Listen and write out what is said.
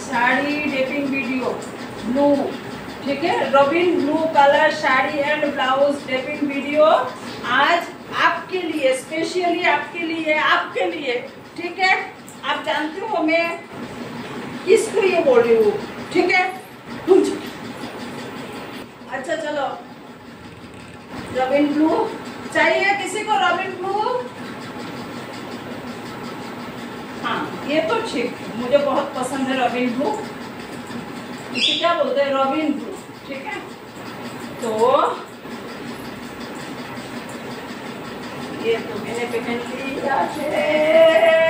Sari dating video blue, ठीक है, robin blue colour sari and blouse dating video आज आपके लिए, स्पेशली आपके लिए, ठीक है। आप जानते हो मैं किसको ये बोल रही हूँ, ठीक है। अच्छा चलो, रॉबिन ब्लू चाहिए किसी को? रॉबिन ब्लू, हाँ ये तो ठीक, मुझे बहुत पसंद है रॉबिन ब्लू। इसे क्या बोलते हैं? रॉबिन ब्लू, ठीक है। तो ये तो मैंने पहन लिया है।